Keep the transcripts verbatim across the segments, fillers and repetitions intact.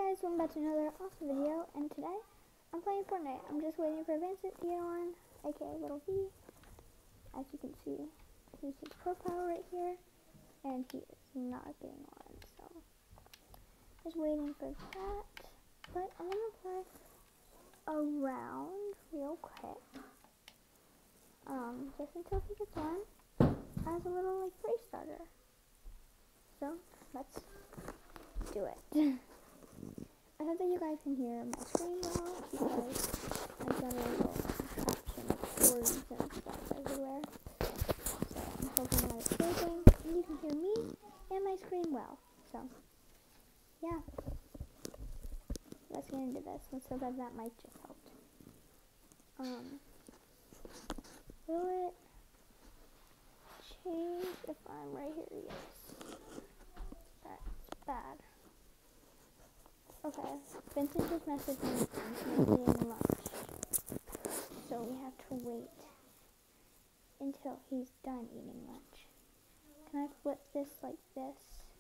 Guys, welcome back to another awesome video, and today I'm playing Fortnite. I'm just waiting for Vincent to get on, aka Little V. As you can see, here's his profile right here, and he is not getting on, so just waiting for that. But I'm gonna play around real quick, um, just until he gets on, as a little like free starter. So let's do it. I hope that you guys can hear my screen well, because I've got a little contraption of cords and stuff everywhere. So I'm hoping that it's working, and you can hear me and my screen well. So, yeah. Let's get into this. Let's hope that that mic just helped. Um, will it change if I'm right here? Yes. That's bad. Okay, Vincent just messaged me and he's eating lunch, so we have to wait until he's done eating lunch. Can I flip this like this?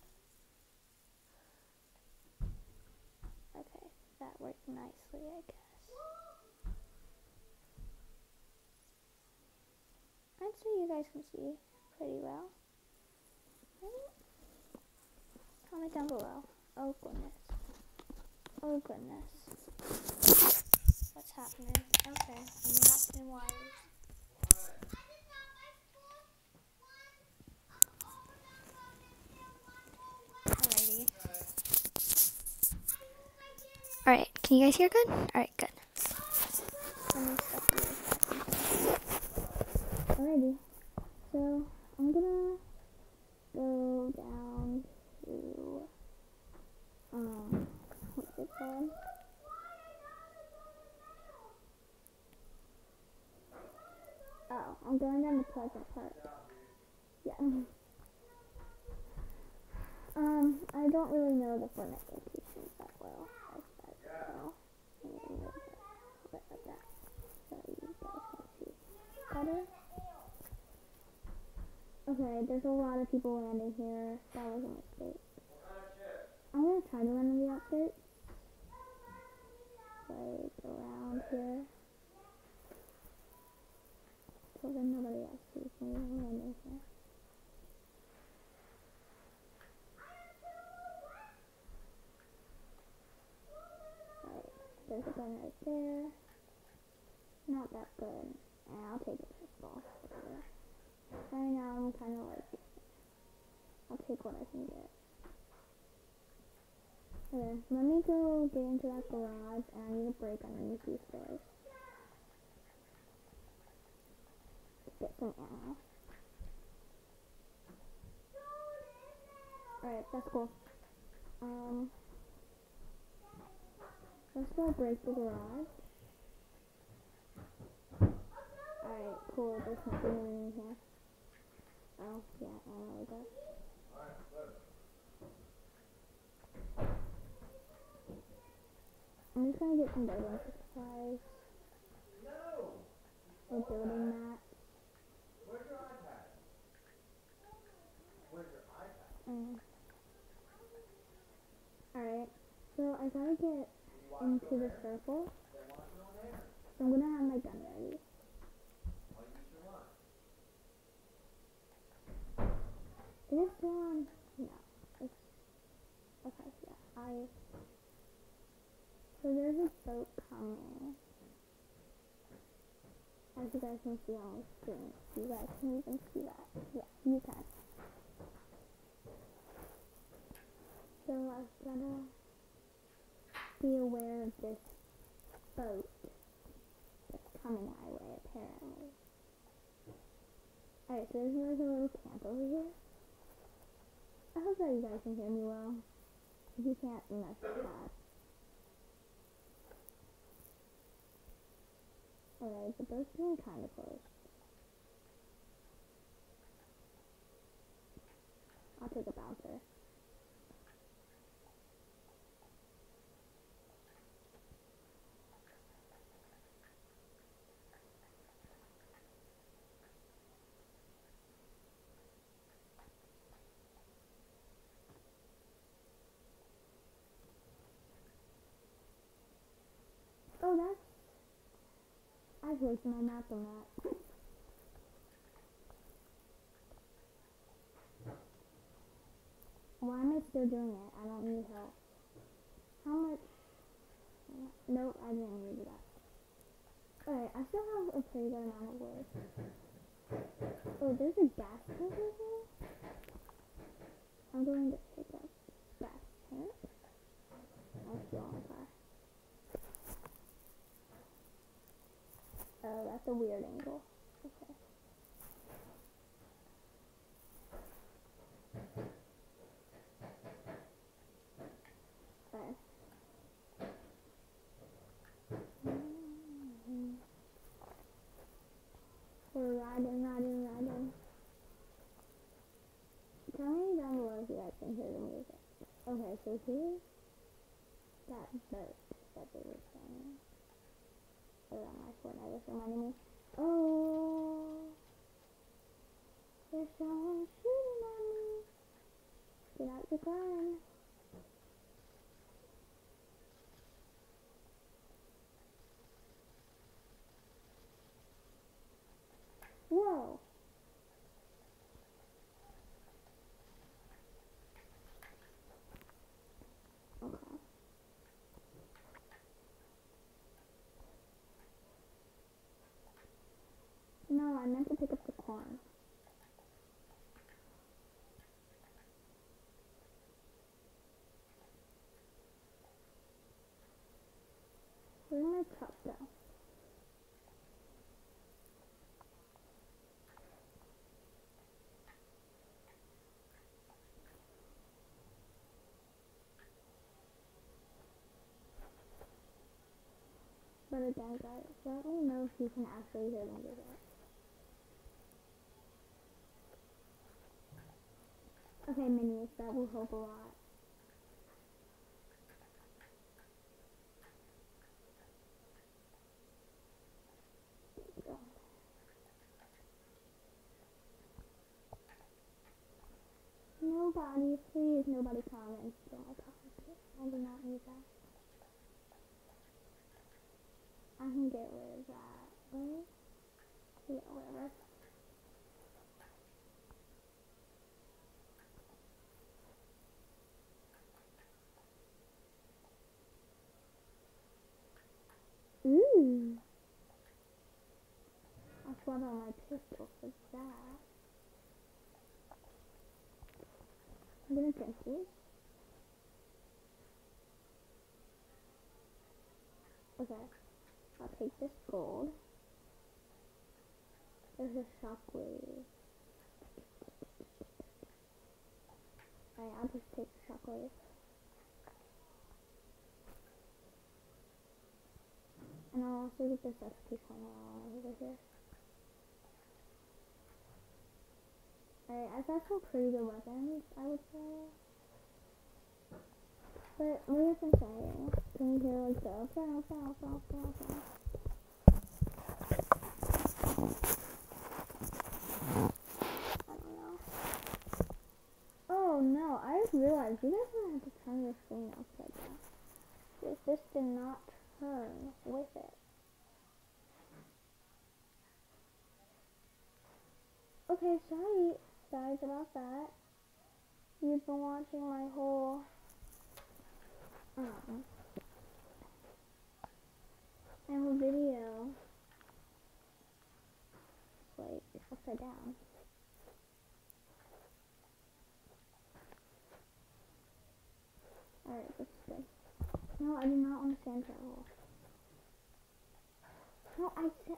Okay, that worked nicely, I guess. I'd say you guys can see pretty well. Comment down below. Oh goodness. Oh goodness. What's happening? Okay, I'm wrapped in wires. Alrighty. Alright, can you guys hear good? Alright, good. Let me stop here. Alrighty. So, I'm gonna go down to, um, what's it called? Oh, I'm going down to Pleasant Park. Yeah. Um, I don't really know the Fortnite locations that well, as that, so I'm gonna move it a bit like that, so you guys can see better. Okay, there's a lot of people landing here. That was a mistake. I'm gonna try to run in the outskirts, like around here, so then nobody else sees me landing here. Alright, there's a gun right there. Not that good. And I'll take a pistol. Whatever. Right now I'm kind of like, I'll take what I can get. Okay, let me go get into that garage, and I need a break underneath these stairs. Get some ammo. Alright, that's cool. Um, let's go break the garage. Alright, cool, there's nothing in here. Oh, yeah, ammo we got. I'm just gonna get some building supplies. Or building mats. Where's your iPad? Where's your iPad? Mm. Alright, so I gotta get into the circle. So I'm gonna have my gun ready. Is it still on? No. It's, okay, yeah, I... So there's a boat coming. As you guys can see on the screen. You guys can even see that. Yeah, you can. So I've gotta be aware of this boat that's coming our way, apparently. Alright, so there's like a little camp over here. I hope that you guys can hear me well. If you can't, then that's bad. Alright, the boat's getting kind of close. I'll take a bouncer. Oh, that's... I've looked my map on that. Why am I still doing it? I don't need help. How much? Nope, I didn't need that. Alright, I still have a pretty good amount of wood. Oh, there's a gas tank over here? I'm going to pick up gas tank. I'm still on fire. Oh, that's a weird angle. Okay. Alright. Mm-hmm. We're riding, riding, riding. Tell me down below if you guys can hear the music. Okay, so here's that boat that they were saying. Oh, that my Fortnite was reminding me. Oh, there's someone shooting at me. Get out the gun. Whoa. Okay. No, I meant to pick up the corn. Where'd my truck go? But again, guys, let me know if you can actually hear the music. Okay, minis, that will help a lot. Go. Nobody, please, nobody come and steal my pocket. I do not need that. I can get rid of that, right? Yeah, whatever. Ooh. I swapped out my pistol for that. I'm gonna drink these. Okay. I'll take this gold. There's a shockwave. Alright, I'll just take the shockwave. And I'll also get this S P twenty over here. Alright, I've got some pretty good weapons, I would say. But like I've been saying, can you hear like the bow, bow, bow, bow, bow? I don't know. Oh no, I just realized you guys don't have to turn your screen upside down. This, this did not turn with it. Okay, sorry guys about that. You've been watching my whole um I have a video like upside down. Alright, that's good. No, I do not want to sand travel. No, I said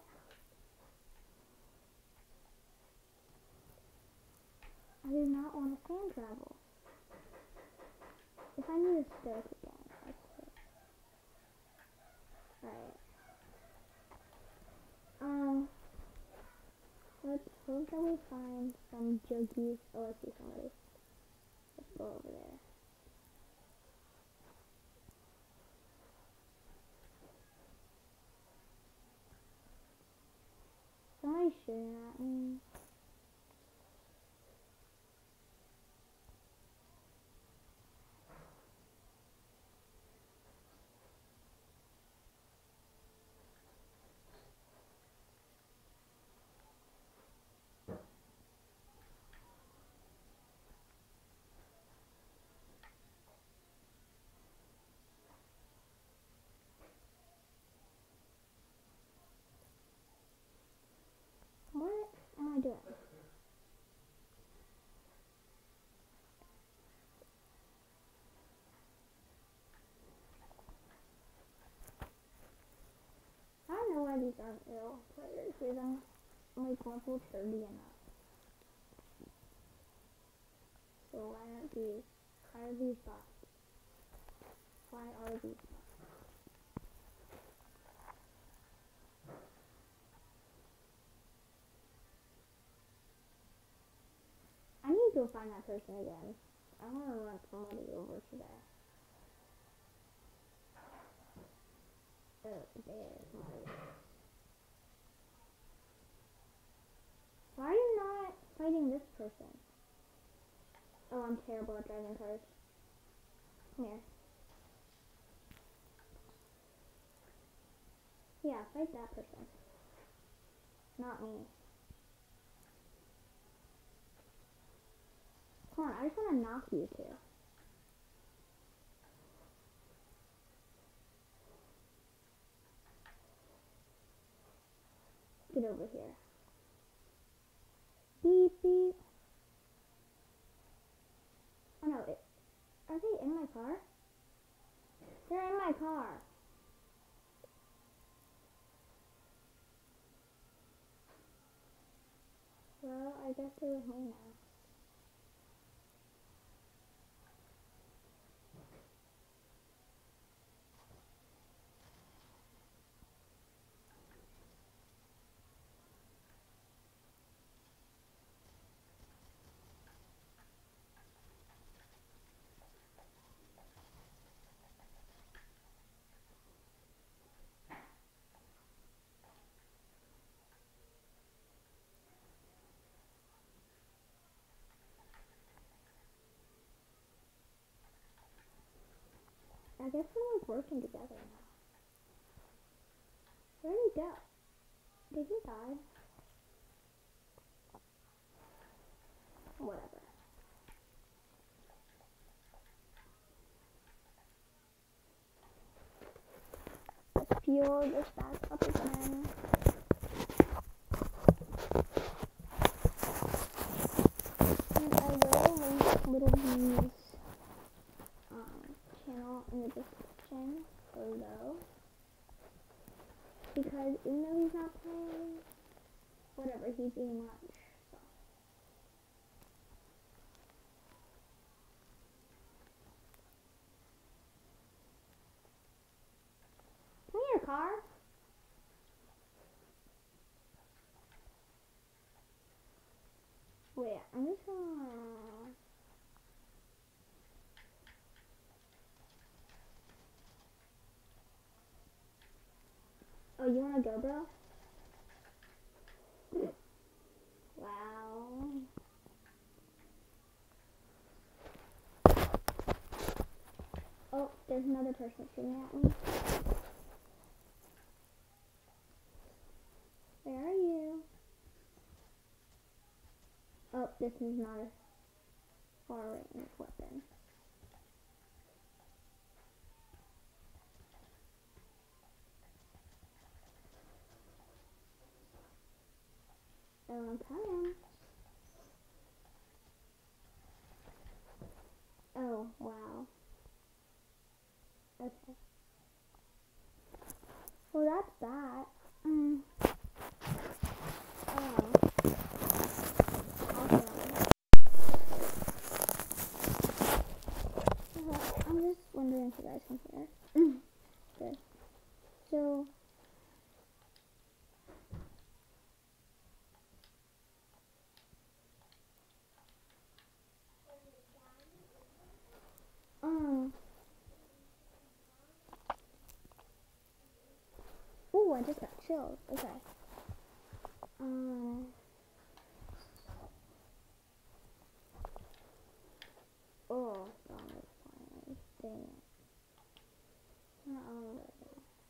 I do not want to sand travel. If I need a stick again, that's it. Alright. Um, let's hope that we find some juggies. Oh, I see somebody. Let's go over there. Somebody's shooting at me. on ill players because I'm like level thirty and up. So why aren't these? Why are these bots? Why are these bots? I need to go find that person again. I want to run somebody over today. Oh, there's my. Why are you not fighting this person? Oh, I'm terrible at driving cars. Come here. Yeah, fight that person. Not me. Come on, I just want to knock you two. Get over here. Beep, beep. Oh no, it, are they in my car? They're in my car. Well, I guess they're with me now. I guess we're like working together now. Where did he go? Did he die? Whatever. Let's fuel this back up again. And I will link Little V's um, channel in the description below. Because even though he's not playing, whatever, he's eating lunch. So. Come here, car. Wait, I'm just gonna... Oh, you wanna go, bro? Wow. Oh, there's another person shooting at me. Where are you? Oh, this is not a far range weapon. Oh, I'm coming. Oh, wow. Okay. Well, that's that. Mm. Oh. Awesome. Uh, I'm just wondering if you guys can hear. Mm. Good. So, um. Ooh, I just got chills. Okay. Um. Oh, Dom is finally. Dang it. Not all of it.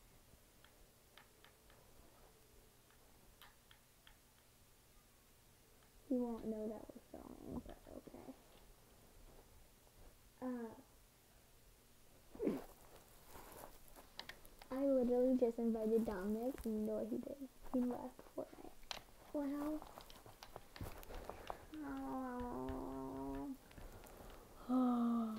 He won't know that we're filming, but okay. Uh. I literally just invited Dominic, and you know what he did? He left Fortnite. Wow. Oh.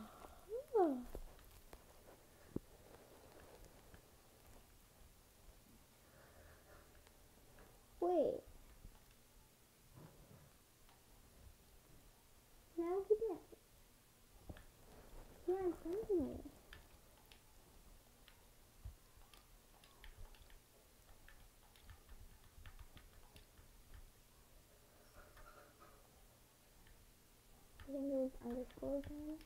underscore again.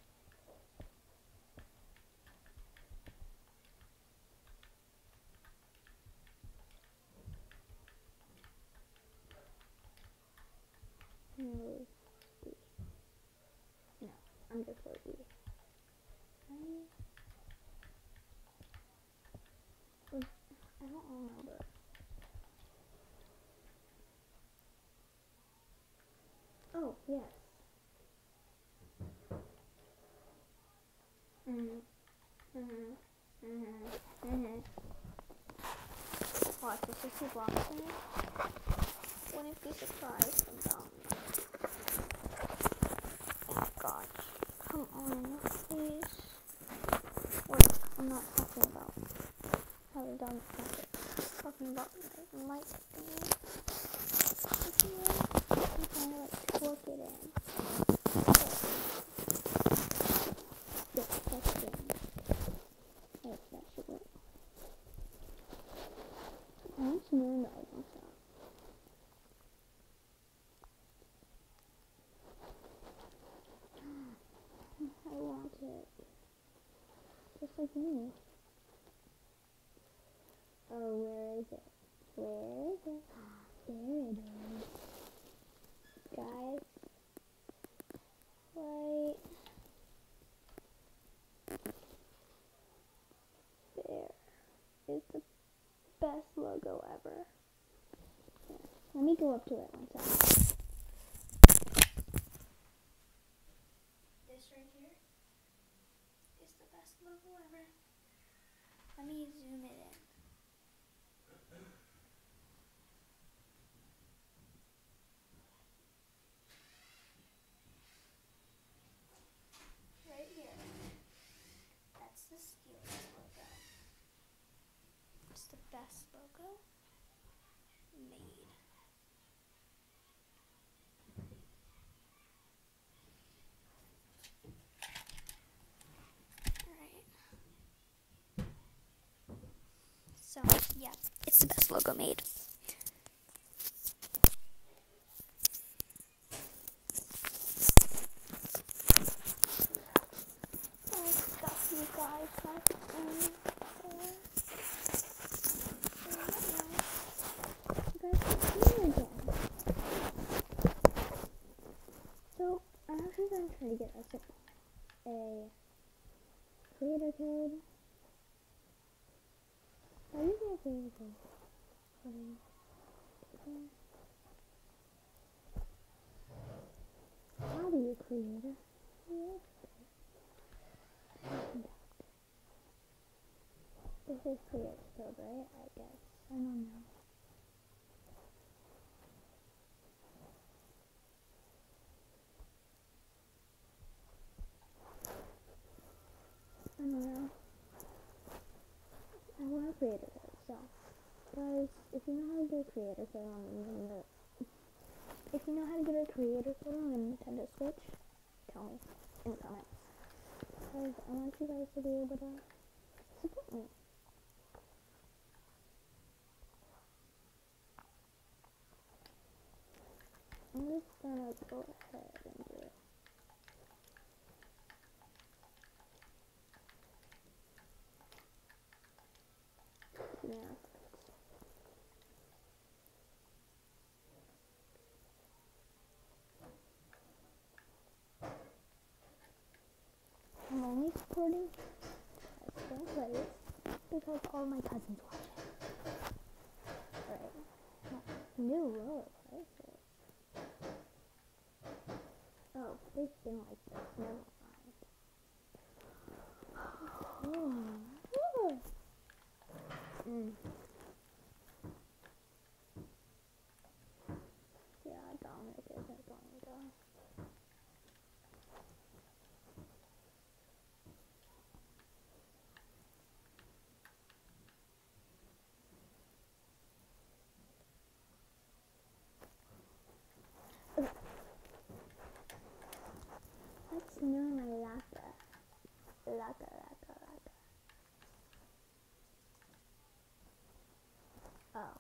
No, B. No, underscore B. Right? Was, I don't remember. Oh, yes. Mhm. Mhm. Mhm. Mhm. Watch, it's just two blocks in it. Wouldn't be surprised I'm done. Oh gosh. Come on, please. Wait, I'm not talking about having done something. I'm talking about like light thing. I'm trying to like twerk it in. Yes, that's good. Yes, that should work. I'm smearing the icon stuff. I want it. Just like me. Oh, where is it? Where is it? There it is. Guys. Right. There is the best logo ever. Yeah. Let me go up to it one second. This right here is the best logo ever. Let me zoom it in. Right here. That's the Steelers logo. It's the best logo made. Alright. So, yeah, it's the best logo made. Oh, stuff you guys have in there. You guys can see me again. So, I'm actually going to try to get us a, a creator code. I'm using a creator code. Um, how do you create it? This is creator code, right? I guess. I don't know. I don't know. I want to create it, so guys, if you know how to get a creator code on the if you know how to get a creator code on the Nintendo Switch, tell me in the comments. Guys, I want you guys to be able to support me. I'm just gonna go ahead and do it. Yeah. I'm only supporting Western plays because all my cousins watch it. Right. New roller places. Oh, they've been like this. Never mind. Oh. Mm. Yeah, Dominic isn't going to. Okay. Let's know my laka. Laka, laka, laka. Oh,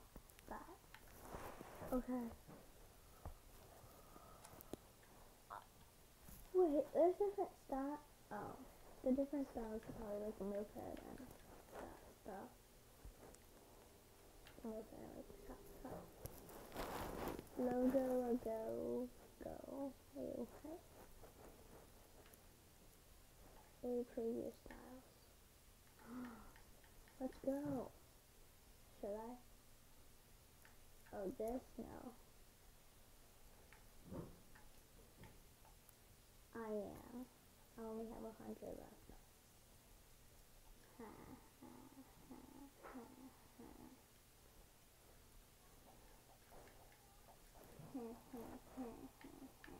that. Okay. Wait, there's different style. Oh, the different styles are probably like milk hair and that stuff. Milk hair, like that stuff. Logo, logo, go. Okay. A previous styles. Let's go. Should I? Oh, this? No. I am. I only have a hundred left. Ha, ha, ha, ha, ha. Ha, ha, ha, ha, ha.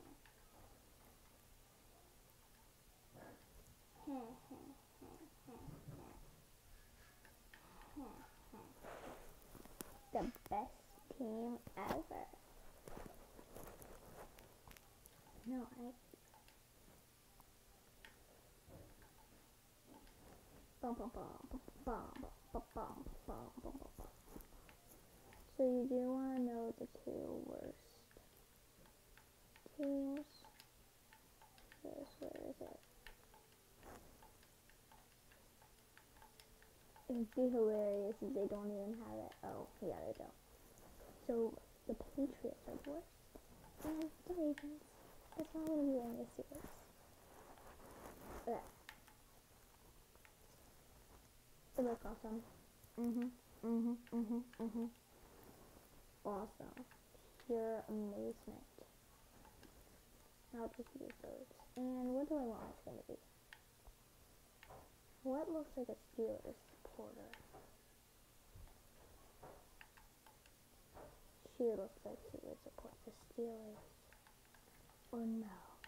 Ha, ha, ha, ha, ha. Ha, ha. The best team ever. No, I. Bum, bum, bum, bum, bum, bum, bum, bum, bum, bum. So you do want to know the two worst teams? Yes, where is it? It would be hilarious if they don't even have it. Oh, yeah, they don't. So the Patriots are the worst, and the Ravens. That's why I'm gonna be in this series. Okay. It looks awesome. Mhm. Mhm. Mhm. Mhm. Awesome. Pure amazement. I'll just use those. And what do I want my skin to be? What looks like a Steelers supporter? She looks like she would support the Steelers. Or no?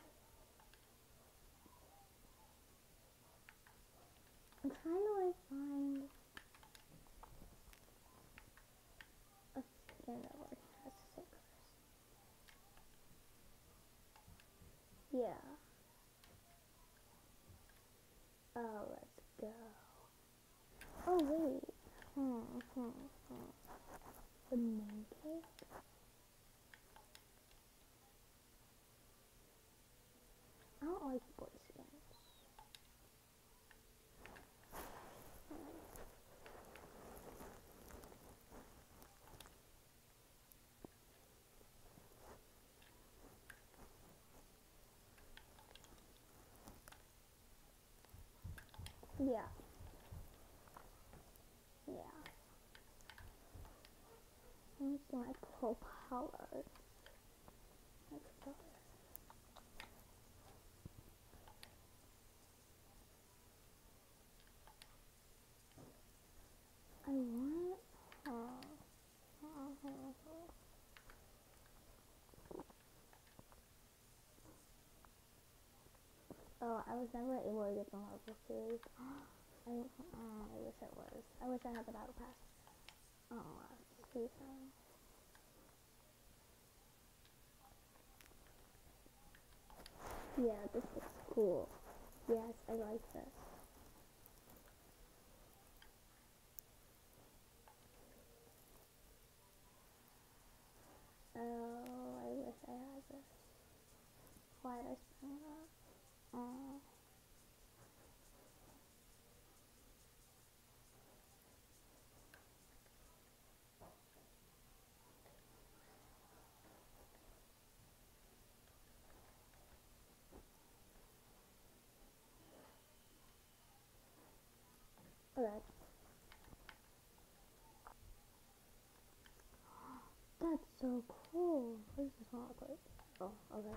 I'm trying to like find a skin that like has the same colors. Yeah. Oh, let's go. Oh wait. Hmm. Hmm. Hmm. The moon cake. I don't like boy skins. Yeah. Yeah. Let me see my pro colors. Let's go. I want. Oh. Oh, I was never able to get the Marvel series. I, oh, I wish I was. I wish I had the battle pass. Oh, last season. Yeah, this looks cool. Yes, I like this. Oh, I wish I had this. Why did I spend that? Oh. Okay. That's so cool. What does this one look like? Oh, okay.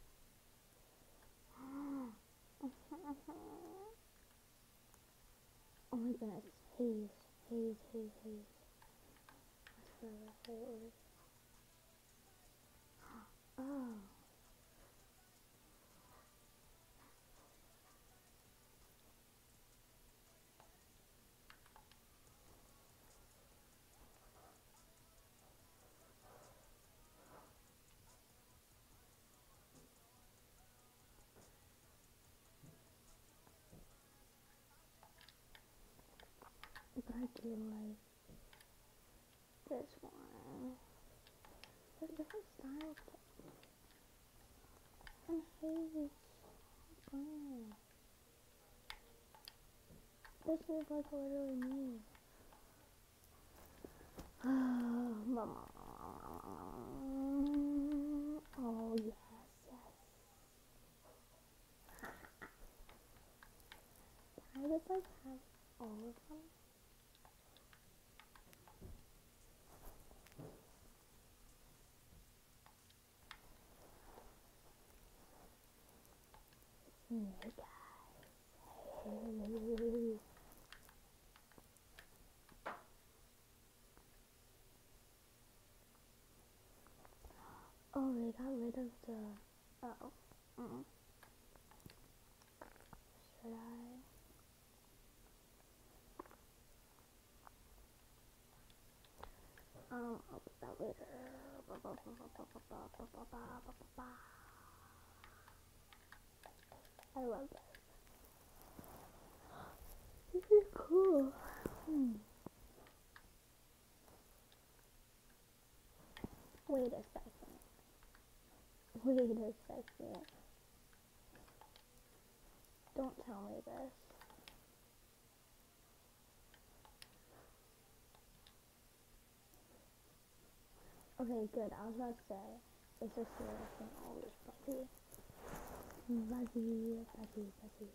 Oh my goodness. Haze. Haze, haze, haze. That's forever forward. Oh. But I do like this one. There's different styles. And haze. fun. This is like literally me. Oh yes, yes. I just like have all of them. Hey guys. Hey. Oh, they got rid of the. Oh. Mm. Should I? Um, I'll put that later. I love this. This is cool. Hmm. Wait a second. Wait a second. Don't tell me this. Okay, good. I was about to say, it's just so I can always fuzzy. Fuzzy, fuzzy, fuzzy.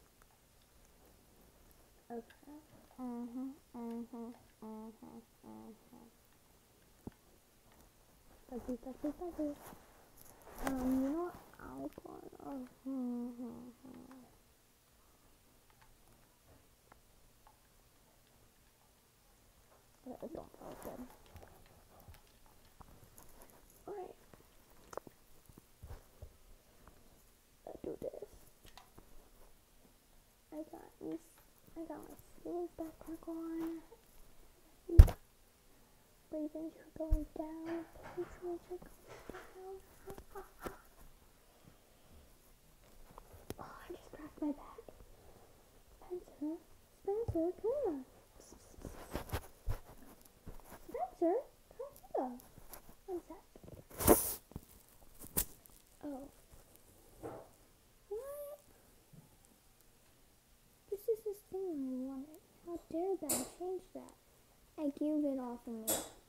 Okay. Mm-hmm, mm-hmm, mm-hmm, mm-hmm. Fuzzy, fuzzy, fuzzy. Um, you know what? I want to... Mm-hmm. That don't feel good. Alright. Let's do this. I got me, I got my sleeves backpack on. Ravens are going down. Patriots are going down. Oh, I just cracked my back. Spencer, Spencer, come on. Spencer, come here. One sec. Oh. What? This is the thing I wanted. How dare them change that? I gave it off of me.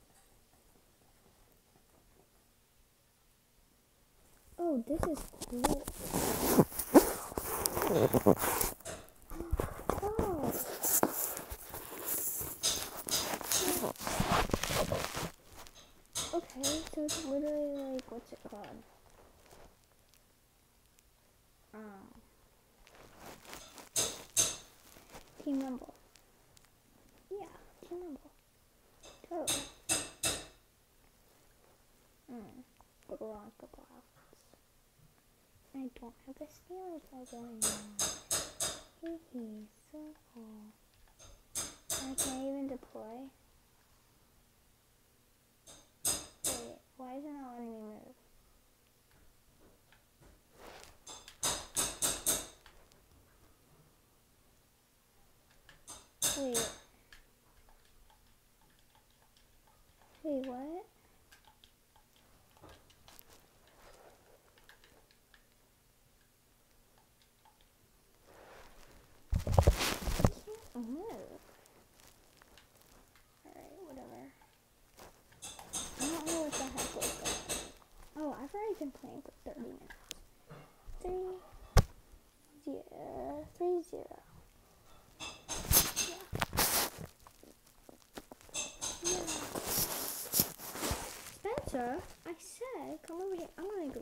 Oh, this is cool. Oh. Okay, so it's literally like, what's it called? Um, Team Rumble. Yeah, Team Rumble. Totally. Mm. The Bronco Blocks. I don't have the Steelers logo anymore. Hee hee, so cool. I can't even deploy. Wait, why is it not letting me move? Wait. Wait, what? I can't move. Alright, whatever. I don't know what the heck was going on. Oh, I've already been playing for thirty minutes. Three, zero, three, zero. Yeah. Yeah. Spencer, I said, come over here. I'm gonna go.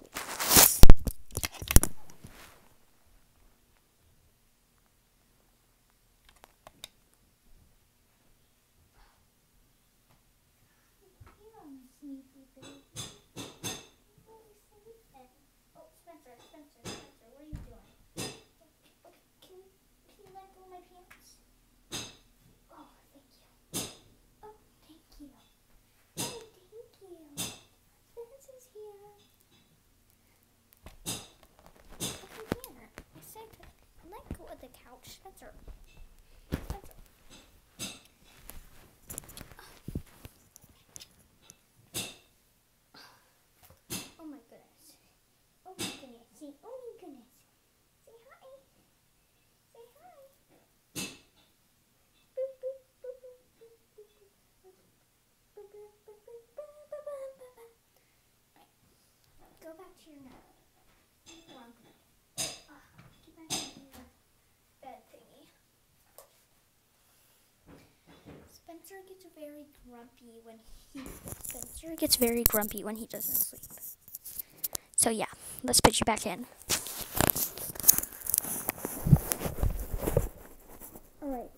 Sneaky baby. Oh, Spencer, Spencer, Spencer, what are you doing? Okay, can you, can you let go of my pants? Oh, thank you. Oh, thank you. Oh, thank you. Spencer's here. Come here. I said to let go of the couch, Spencer. Spencer. Oh my goodness. Oh my goodness. See, oh my goodness. See how I gets very grumpy when he Spencer gets very grumpy when he doesn't sleep. So yeah, let's put you back in. Alright.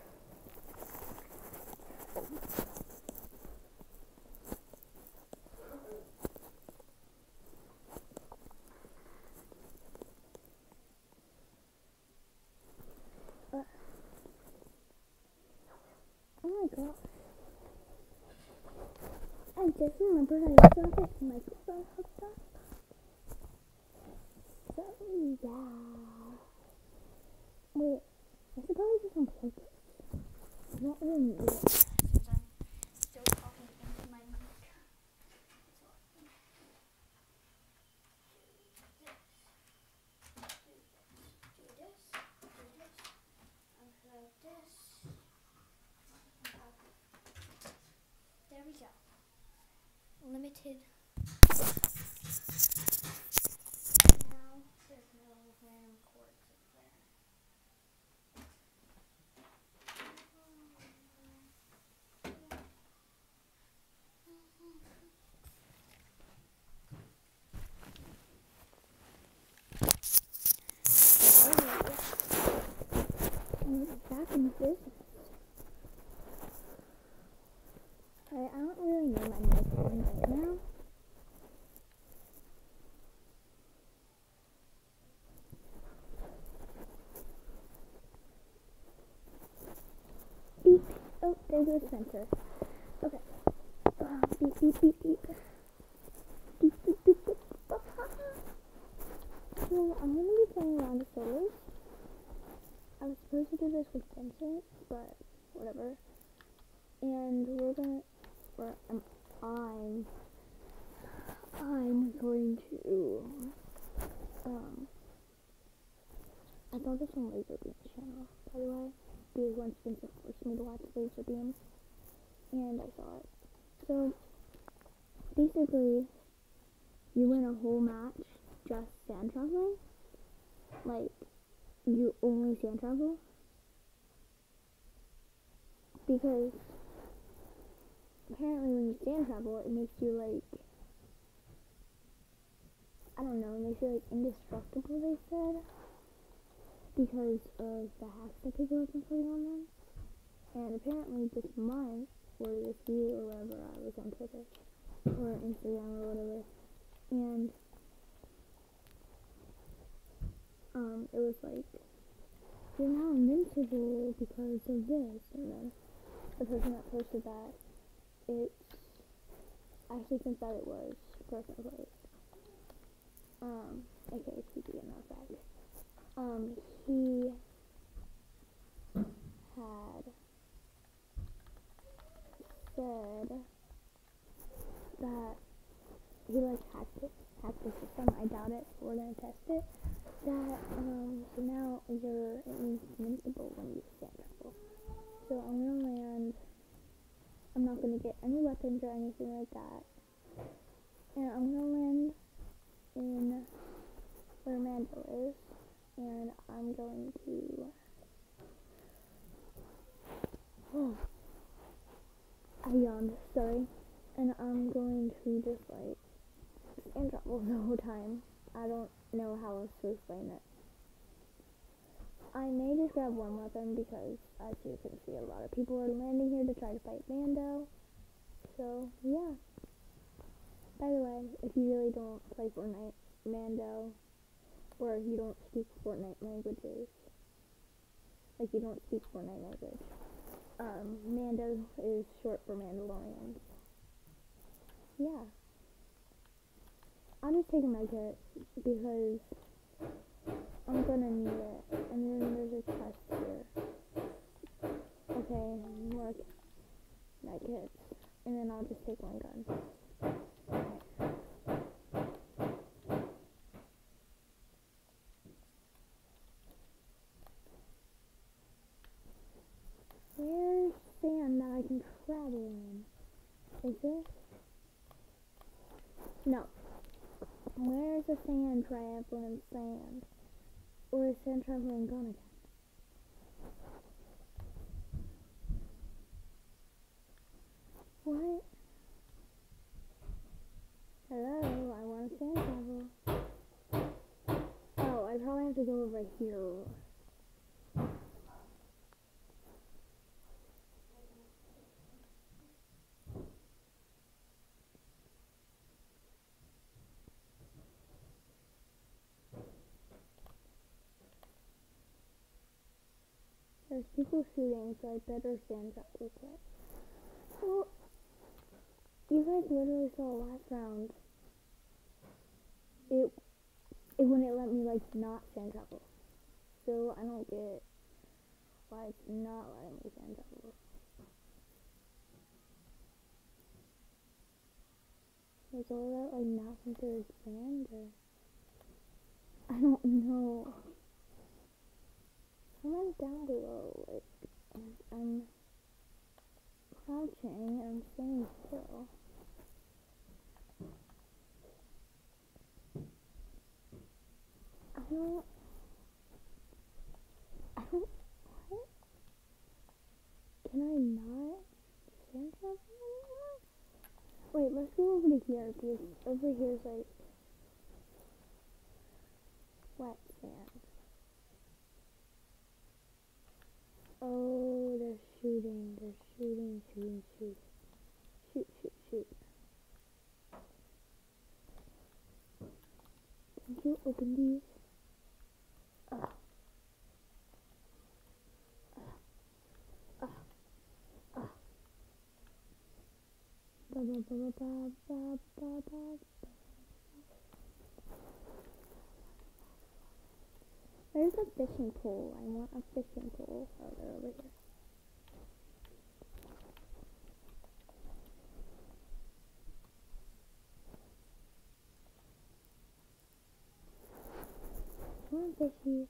Uh, oh my gosh. I just remembered I also have this microphone hooked up. So yeah. Wait, I should probably just unplug this. I don't really need it. Since I'm still talking into my mic. There we go. Limited. Now there's no random chords up there. Back in business. Alright, I don't really know my microphone right now. Beep. Oh, there goes Spencer. Okay. Uh, beep, beep, beep, beep. Beep, beep, beep, beep. So, I'm going to be playing around with solos. I was supposed to do this with Vincent, but whatever. And we're gonna, or um, I'm, I'm going to, um, I saw this on Laserbeam's channel, by the way, because once Vincent forced me to watch Laserbeam, and I saw it. So, basically, you win a whole match just sand traveling, like, you only sand travel, because apparently when you sand travel, it makes you, like, I don't know, it makes you, like, indestructible, they said, because of the hacks that people have been putting on them. And apparently this month, or this year, or wherever I was on Twitter, or Instagram, or whatever, and, um, it was like, you're now invincible because of this, and then the person that posted that, it actually thinks that it was personally, um, aka T D in effect. Um, he had said that he like hacked it, hacked the system. I doubt it. We're gonna test it. That um, so now you're invincible when you stand travel. So I'm gonna land. I'm not gonna get any weapons or anything like that. And I'm gonna land in where Mando is, and I'm going to. Oh, I yawned. Sorry. And I'm going to just like stand travel the whole time. I don't know how else to explain it. I may just grab one weapon because, as you can see, a lot of people are landing here to try to fight Mando. So, yeah. By the way, if you really don't play Fortnite, Mando, or you don't speak Fortnite languages, like you don't speak Fortnite language, um, Mando is short for Mandalorians. Yeah. I'm just taking my kit because I'm gonna need it. And then there's a chest here. Okay, more my kits. And then I'll just take one gun. Where's sand that I can travel in? Is this? No. Where's the sand traveling sand? Or is sand traveling gone again? What? Hello, I want a sand travel. Oh, I probably have to go over here. There's people shooting, so I better stand up real quick. Well, you guys literally saw last round. It, it wouldn't let me, like, not stand travel. So I don't get why it's not letting me stand travel. Is all that, like, not considered sand, or? I don't know. Comment down below, like, and I'm crouching and I'm standing still. I don't, I don't, what? Can I not stand travel anymore? Wait, let's go over to here, because over here's like, wet sand. Oh, they're shooting, they're shooting, shooting, shooting. Shoot, shoot, shoot. Can you open these? Ugh. Ugh. Ugh. Ugh. Ba ba ba ba ba ba ba. There's a fishing pole. I want a fishing pole. Oh, they're over here. Come on, fishy.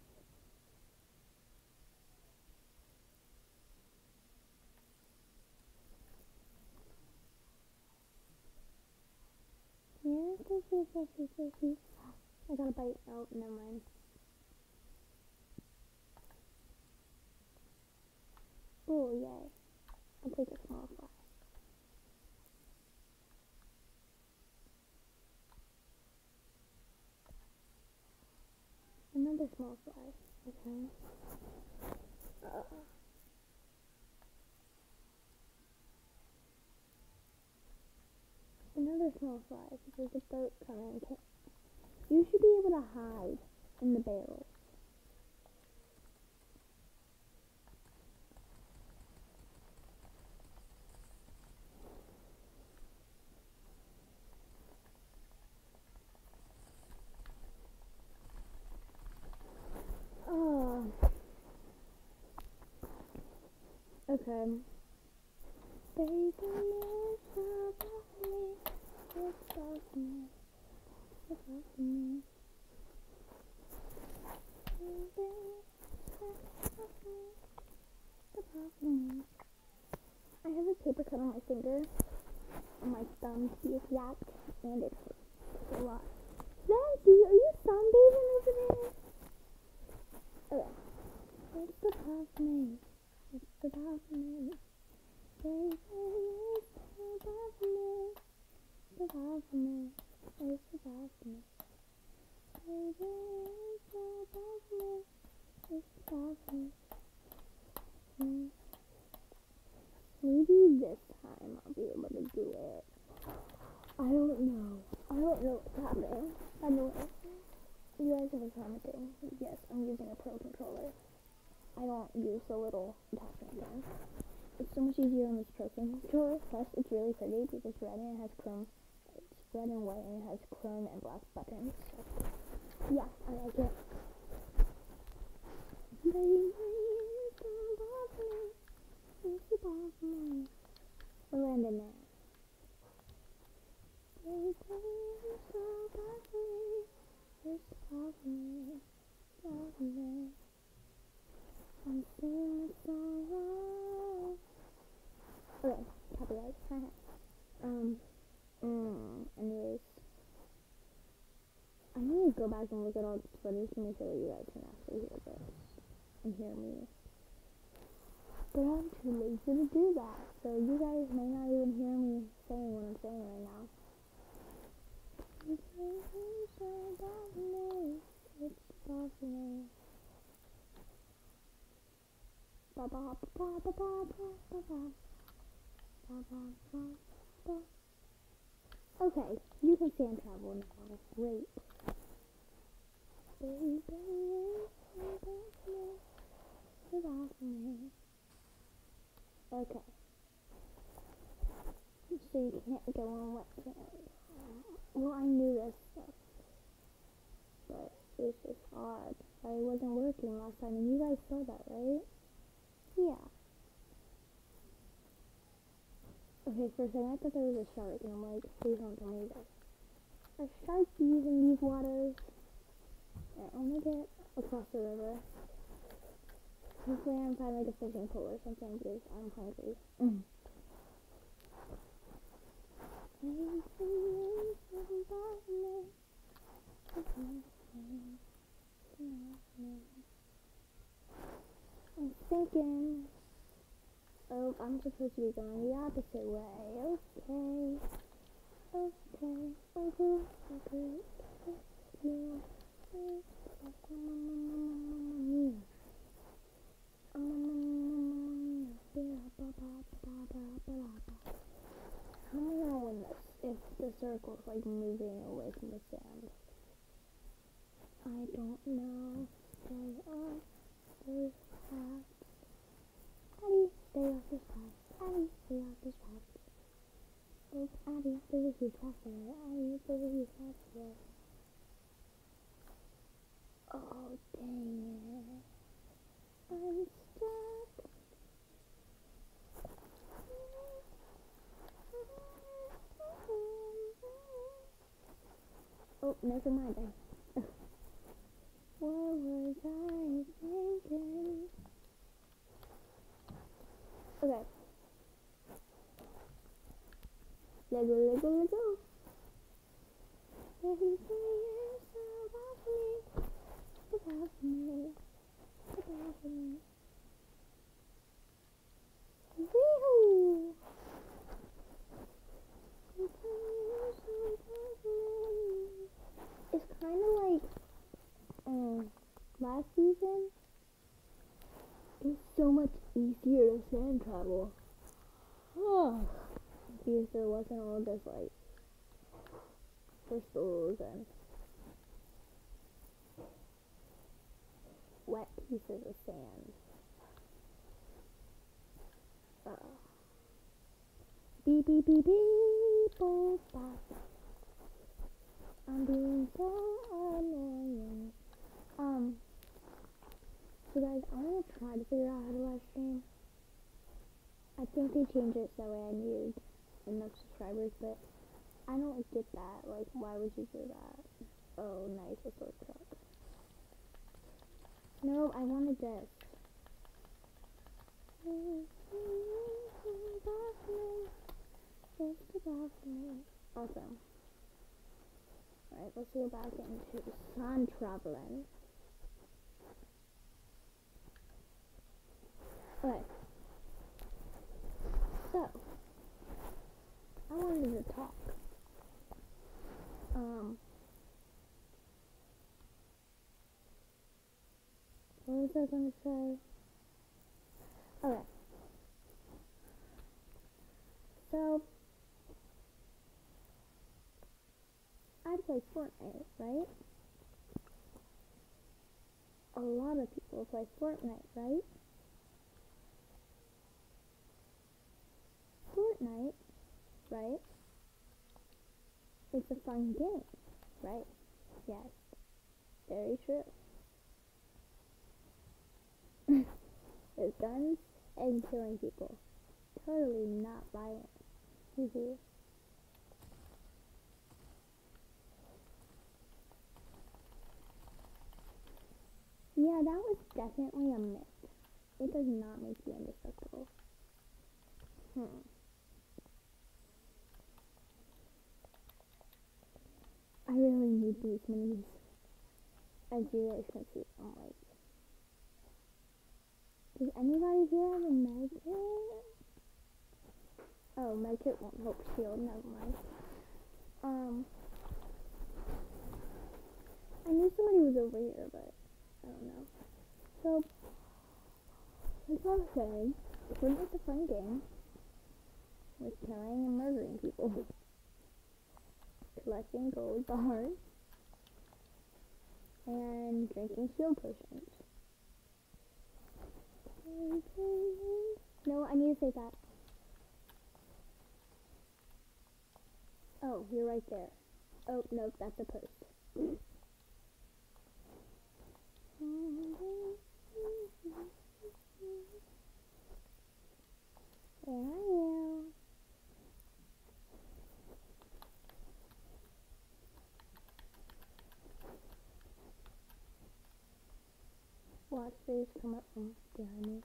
Yeah, fishy, fishy, fishy. I got a bite. Oh, never mind. Oh, yay. I'll take a small fly. Another small fly. Okay. Uh. Another small fly. There's a boat coming. You should be able to hide in the barrel. Oh. Okay. Baby, it's about me. It's about me. It's about me. Baby, it's about me. It's about me. I have a paper cut on my finger, on my thumb, to be exact, and it hurts a lot. Nancy, are you sunbathing over there? Okay. It's about me. It's about me. Baby, it's about me. It's about me. It's about me. Baby, it's about me. It's about me. Mm. Maybe this time I'll be able to do it. I don't know. I don't know what's happening. Anyway, you guys have been commenting. Yes, I'm using a Pro controller. I don't use the little attachment thing. It's so much easier on this Pro controller. Plus, it's really pretty because it's red and it has chrome. It's red and white and it has chrome and black buttons. So, yeah, I like it. Baby, it's about me. It's about me. We're landing there. Baby, it's about me. It's about me. It's about me. I'm singing a song. Okay, copyright. um, mm, anyways. I need to go back and look at all this footage to make sure that you guys can actually hear this and hear me. But I'm too lazy to do that, so you guys may not even hear me saying what I'm saying right now. It's possible. Ba ba ba ba ba ba ba ba ba ba ba. Okay, you can stand travel now. Great. Okay. So you can't go on wet sand. Well, I knew this stuff, but it's just hard. I wasn't working last time, and you guys saw that, right? Yeah. Okay, for a second I thought there was a shark, and I'm like, please don't tell me that. A shark in these waters. Alright, I'm gonna get across the river. Hopefully I'm find like a fishing pole or something because I'm hungry. Mm. I'm thinking. Oh, I'm supposed to be going the opposite way. Okay. Okay. Okay. Okay. Okay. How am I gonna win this if the circle's like moving away from the sand? I don't know. Stay off those paths. Addy, stay off those paths. Addy, stay off those paths. Oh, Addy, there's a huge path there. Addy, there's a huge path there. Oh, dang it. I'm stuck. Oh, never mind. I what was I thinking? Okay. Let go, let go, let go. Everything is about me. About me. About me. Wee-hoo! It's kind of like um, last season. It's so much easier to sand travel. Oh, because there wasn't all this like crystals and wet pieces of sand. Uh, beep beep beep beep boop bop. I'm being so annoying. Um, so guys, I'm gonna try to figure out how to live stream. I think they changed it so that way I need enough subscribers, but I don't get that. Like, why would you do that? Oh, nice, a sword truck. No, I wanted this. Awesome. Alright, let's go back into sun traveling. Okay. So, I wanted to talk. Um, what was I gonna say? Okay. So, I play Fortnite, right? A lot of people play Fortnite, right? Fortnite, right? It's a fun game, right? Yes, very true. There's guns and killing people. Totally not violent. Hee Yeah, that was definitely a myth. It does not make you indestructible. Hmm. I really need these minis. As you guys can see, I'm like, does anybody here have a med kit? Oh, medkit won't help shield, never mind. Um, I knew somebody was over here, but I don't know. So, that's what I was saying. Fortnite's a fun game with killing and murdering people. Collecting gold bars. And drinking shield potions. No, I need to say that. Oh, you're right there. Oh, no, that's a post. There I am. Watch this come up from behind me.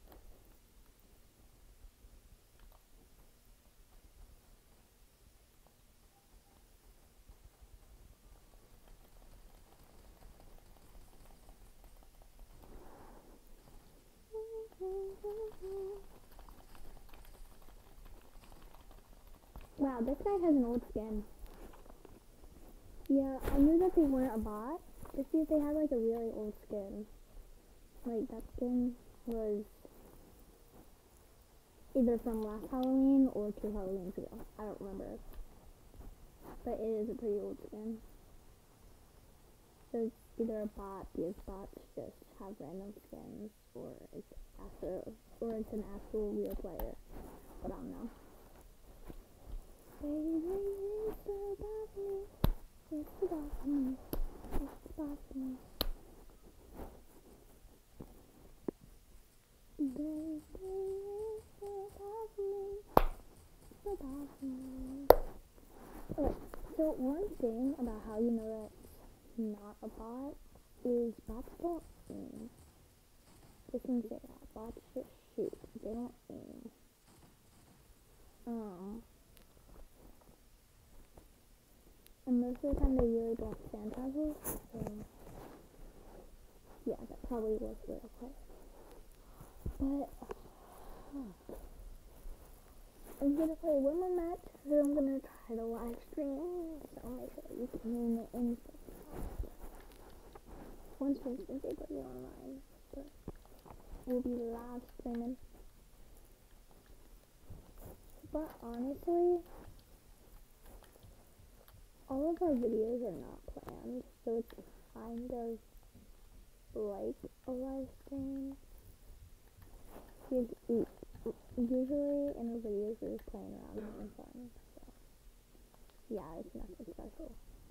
Wow, this guy has an old skin. Yeah, I knew that they weren't a bot, just because they had like a really old skin. Like, that skin was either from last Halloween or two Halloweens ago. I don't remember. But it is a pretty old skin. So it's either a bot, because bots just have random skins, or it's actual, or it's an actual real player. But I don't know. Baby, it's about me. It's about me. It's about me. Baby, it's about me. It's about me. Okay, so one thing about how you know that it's not a bot is bots don't aim. Just gonna say that. Bots just shoot. They don't aim. Um, and most of the time they really don't stand puzzles, so yeah, that probably was real quick. But huh. I'm gonna play one more match, then I'm gonna try to live stream, so make sure you can hear me in once we can say put me online, but we'll be live streaming. But honestly, all of our videos are not planned, so it's kind of like a live stream. Because usually in our videos we're just playing around and having fun, so yeah, it's nothing special.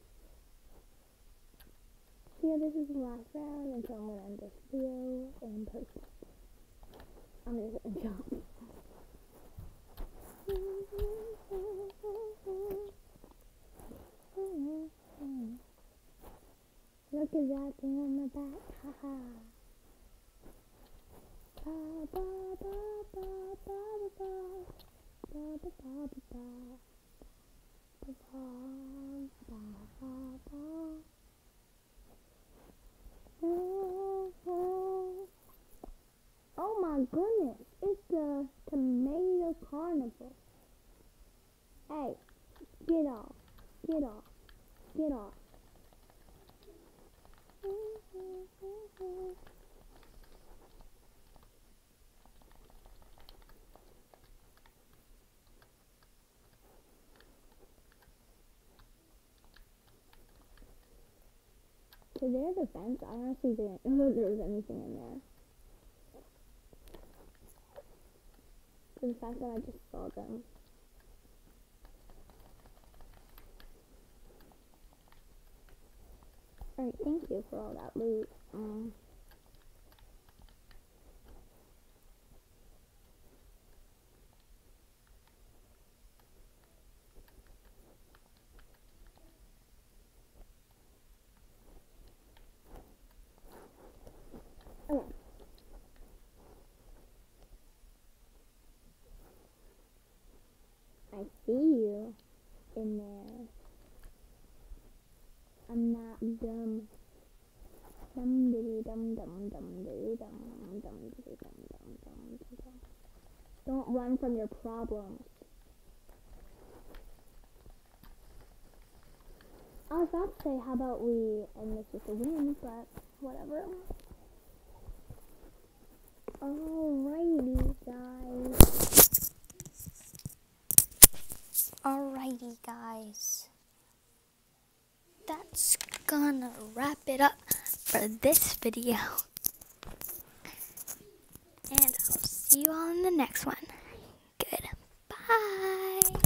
So yeah, this is the last round, and so I'm gonna end this video and post it. I'm just gonna jump. Look at that thing on my back, haha. Ba ba ba ba ba ba ba ba ba ba ba ba ba ba. Oh my goodness, it's the tomato carnival. Hey, get off, get off, get off. To their defense, I honestly didn't know there was anything in there. For the fact that I just saw them. Alright, thank you for all that loot. Um, okay. I see you in there. I'm not dumb. Dum diddy dum dum dum diddy dum dum diddy dum dum dum dum dum. Don't run from your problems. I was about to say, how about we end this with a win, but whatever. Alrighty, guys. Alrighty, guys. That's gonna wrap it up for this video. And I'll see you all in the next one. Goodbye.